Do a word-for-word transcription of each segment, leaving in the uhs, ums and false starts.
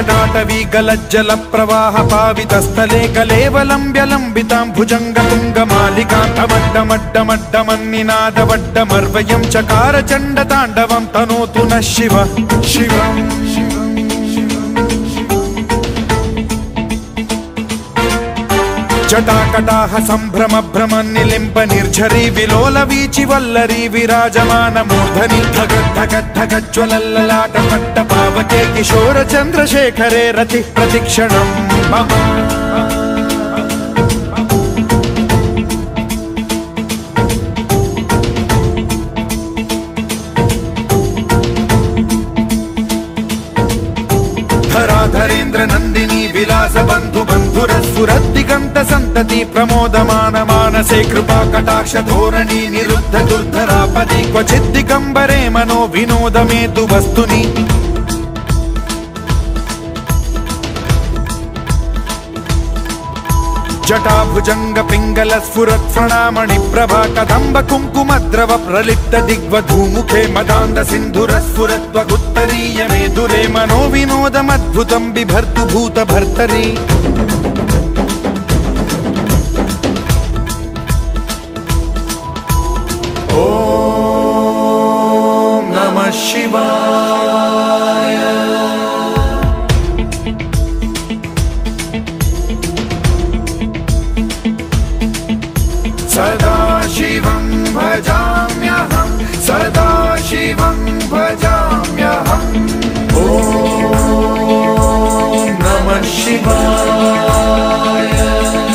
जटाटवी गलज्जल प्रवाह पावितस्थले कलेवलम्ब्य लम्बितां भुजङ्गतुङ्गमालिकां तमड्डमड्डमड्डमन्निनादवड्डमर्वयं चकार चण्डताण्डवं तनोतु नः शिव शिवम् जटाकटाह सम्भ्रम भ्रम निलिम्ब निर्झरी विलोल वीचि वल्लरी विराजमान मूर्धनि धग धग धग ज्वलल्ललाट पट्ट पावके किशोर चन्द्रशेखरे रति प्रतिक्षणं मम धराधरेन्द्र नन्दिनी विलास बन्धु बन्धुरस्फुरद्दिगन्त सन्तति प्रमोदमान मानसे कृपा कटाक्ष धोरणी निरुद्ध दुर्धरापदि क्वचिद्दिगम्बरे मनो विनोदमेतु वस्तुनि जटाभुजंग पिंगल स्फुरत् प्रणामणि प्रभा कदम्ब कुंकुमद्रव प्रलिप्त दिग्वधूमुखे मदान्ध सिन्धुर स्फुरत् त्वगुत्तरीय मेधुरे मनो विनोदमद्भुतं बिभर्तु भूत भर्तरि ॐ नमः शिवाय सदा शिवं भजाम्यहं सदा शिवं भजाम्यहम् ॐ नमः शिवाय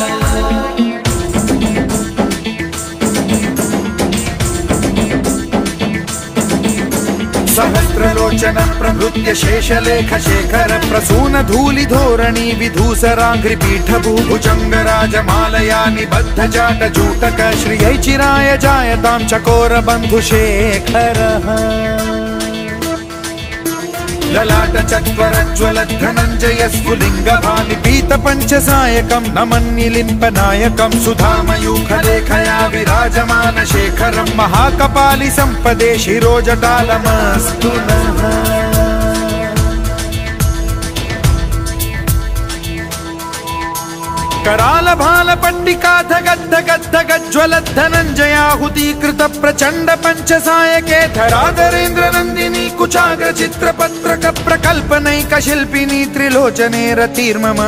सहस्रलोचन प्रभृत्य शेषलेख शेखर प्रसून धूलि धोरणी विधूसराङ्घ्रि पीठभू भुजङ्गराजमालया निबद्ध जाट जूटक श्रियै चिराय जायतां चकोर बन्धुशेखरः ललाट चत्वर ज्वलत् धनञ्जय स्फुलिङ्ग भानि पीत पञ्चसायकं नमन्निलिम्प नायकं सुधामयूखलेखया विराजमान शेखरं महाकपालि सम्पदे शिरोजटालमस्तु नः कराल भाल पट्टिका धगद् धगद् धगद् ज्वलत् धनञ्जयाहुतीकृत प्रचण्ड पञ्चसायके धराधरेन्द्र नन्दिनी कुचाग्र चित्रपत्रक प्रकल्पनैक शिल्पिनी त्रिलोचने रतिर्मम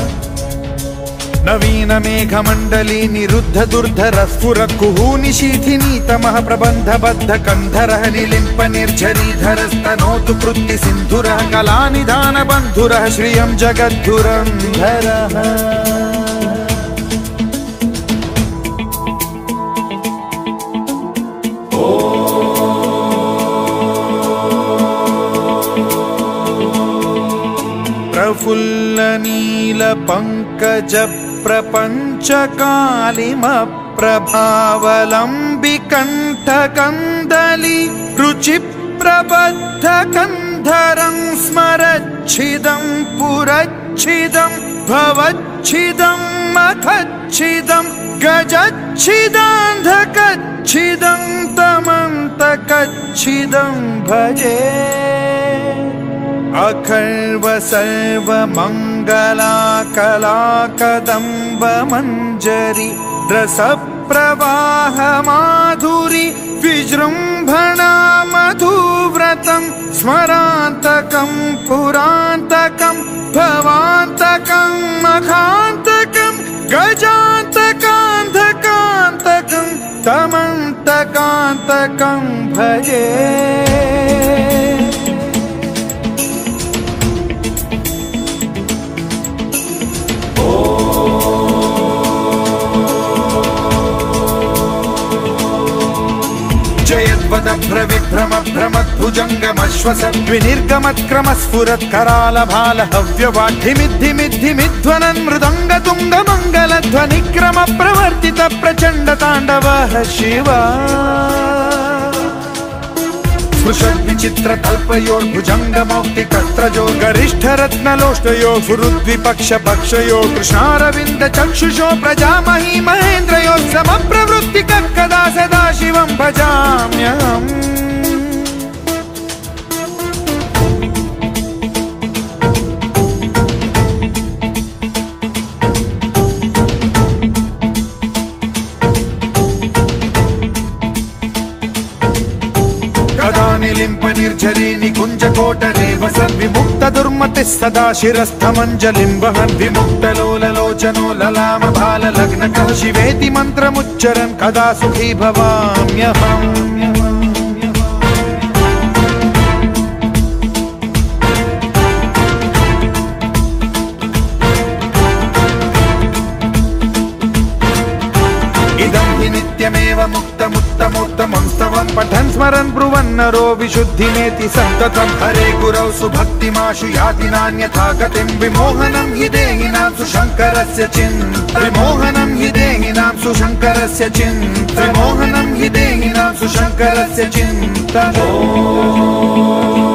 नवीन मेघमण्डली निरुद्ध दुर्धर स्फुर कुहूनि शीथिनी तमः प्रबन्ध बद्ध कन्धरः निलिम्प निर्झरीधरस्तनोतु कृत्ति सिन्धुरः कलानिधान बन्धुरः श्रियं जगद्धुरन्धरः प्रफुल्ल नील पंकज प्रपंच कालिम प्रभावलंबि कंठ कंदली रुचि प्रबद्ध कंधरं स्मरच्छिदं पुरच्छिदं भवच्छिदं मखच्छिदं गजच्छिदान्धकच्छिदं तमन्तकच्छिदं भजे अखर्व सर्व मंगला कला कदम्ब मंजरी रस प्रवाह माधुरी विजृंभणा मधुव्रतं स्मरान्तकं पुरान्तकं भवान्तकं मखान्तकं गजान्तकान्धकान्तकं तमन्तकान्तकं भजे भ्रविभ्रम भ्रमद्भुजङ्गमश्वसद्विनिर्गमत्क्रम स्फुरत् कराल भाल हव्यवाढ्यमिद्धिमिद्धिमिध्वनन् मृदङ्ग तुङ्ग मङ्गलध्वनिक्रम प्रवर्तित प्रचण्ड ताण्डवः शिवा स्पृशद्विचित्र तल्पयोर्भुजङ्ग मौक्तिकस्त्रजो गरिष्ठ रत्नलोष्टयो फुरुद्विपक्ष पक्षयो कृष्णारविन्द चक्षुषो प्रजामही महेन्द्रयो समप्रवृत्तिकः कदा सदा शिवं भजाम्यहम् नित्यमेव सद्विमुक्त दुर्मतिः सदा शिरस्थमञ्जलिं वहन् विमुक्तलोललोचनो ललाम बाललग्नकः शिवेति मन्त्रमुच्चरन् कदा सुखी भवाम्यहम्। इदं हि नित्यमेव मुक्तमुत्तमोत्तमं स्तवं पठन् स्मरन् ब्रुवन्नरो विशुद्धिमेति सन्ततं हरे गुरौ सुभक्तिमाशु याति नान्यथा गतिं विमोहनं हि देहिनां सुशङ्करस्य चिन्त विमोहनं हि देहिनां सुशङ्करस्य चिन्त विमोहनं हि देहिनां सुशङ्करस्य चिन्त।